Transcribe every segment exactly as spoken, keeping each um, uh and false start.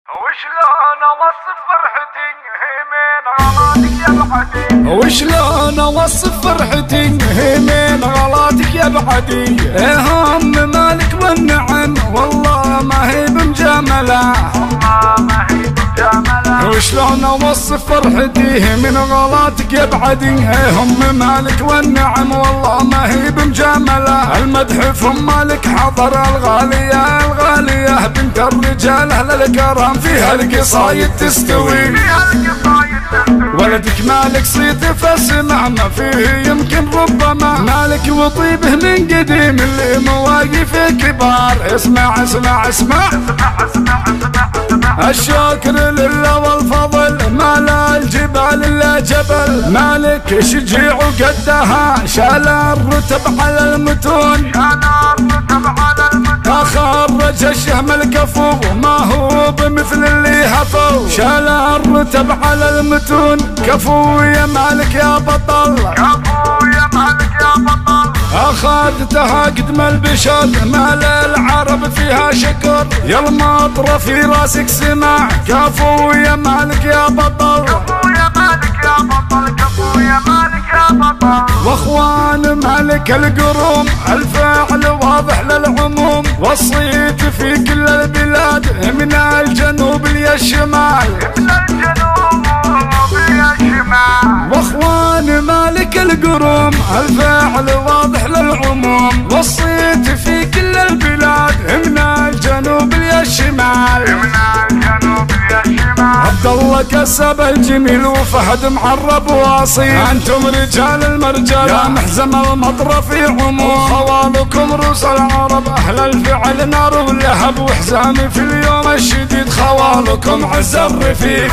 وشلون اوصف فرحتي من غلاتك يا بعدي وشلون اوصف فرحتي من غلاتك يا بعدي. هم مالك والنعم والله ما هي بمجامله، والله ما هي بمجامله. وشلون اوصف فرحتي من غلاتك يا بعدي. هم مالك والنعم والله ما هي بمجامله. المدح فم مالك حضر الغاليه الغاليه بنت الرجال اهل الكرم فيها القصايد تستوي. ولدك مالك صيت فاسمع ما فيه يمكن ربما مالك وطيبه من قديم اللي مواقفه كبار. اسمع اسمع اسمع الشكر لله والفضل ما لا الجبال الا جبل. مالك شجيع وقدها شال الرتب على المتون، خرج الشهم الكفو ما هو بمثل اللي هفو. شال الرتب على المتون كفو يا مالك يا بطل، كفو يا مالك يا بطل. اخذتها قدم البشر مال العرب فيها شكر. يا المطر في راسك سمع كفو يا مالك يا بطل، كفو يا مالك يا بطل. كفو يا مالك يا بطل. واخوان مالك القروم الفعل واضح للعموم. وصيت في كل البلاد من الجنوب للشمال، من الجنوب للشمال. واخوان مالك القروم الفعل واضح للعموم. وصيت في كل البلاد من الجنوب للشمال، من الجنوب للشمال. عبد الله كسب الجميل وفهد معرب واصيل. انتم رجال المرجال يا محزم المطر في عموم. خوالكم روس العرب اهل الفعل نار ولهب وحزامي في اليوم الشديد. خوالكم عز الرفيق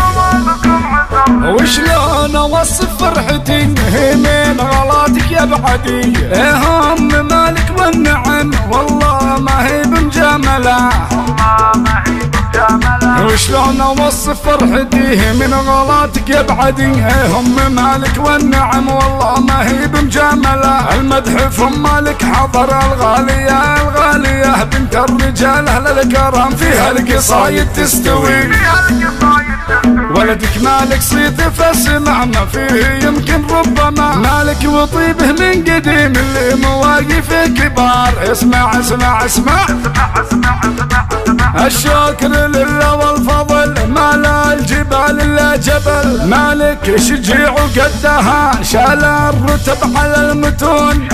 وشلون اوصف فرحتي من غلاتك يا بعدي. هم مالك والنعم والله ما هي بمجامله، والله ما هي بمجامله. وشلون اوصف فرحتي من غلاتك يا بعدي. هم مالك والنعم والله ما هي بمجامله. المدح فم مالك حضر الغاليه الغاليه بنت الرجال اهل الكرم فيها القصايد تستوي. ولدك مالك صيت فاسمع ما فيه يمكن ربما مالك وطيبه من قديم اللي مواقفه كبار. اسمع اسمع اسمع الشكر لله والفضل ما لا الجبال الا جبل. مالك شجيع وقدها شال الرتب على المتون،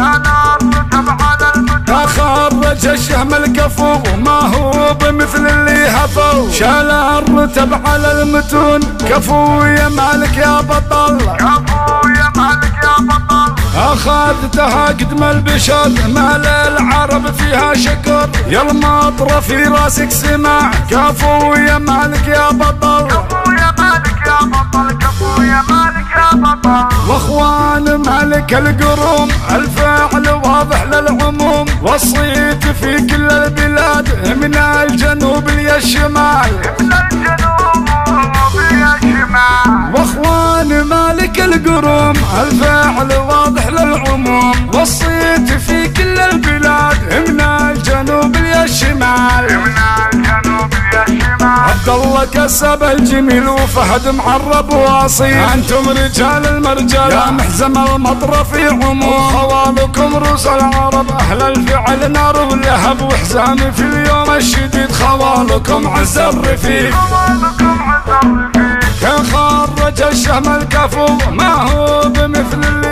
خرج الشهم الكفو ما هو بمثل اللي هفو. شال الرتب على المتون كفو يا مالك يا بطل، كفو يا مالك يا بطل. اخذتها قدم البشر مال العرب فيها شكر. يا المطر في راسك سمع كفو يا مالك يا بطل، كفو يا مالك يا بطل. كفو يا مالك يا بطل. واخوان مالك القروم الفعل واضح للعموم. وصيت في كل البلاد من الجنوب للشمال، من الجنوب للشمال. واخوان مالك القروم الفعل واضح للعموم. وصيت في كل البلاد من الجنوب للشمال، من الجنوب للشمال. عبد الله كسب الجميل وفهد معرب واصيل. انتم رجال المرجال يا محزم المطر في عموم. خوالكم روس العرب اهل الفعل نار ولهب وحزامي في اليوم الشديد. خوالكم عز الرفيق خوالكم عز الرفيق. كان خرج الشهم الكفو ما هو بمثل اللي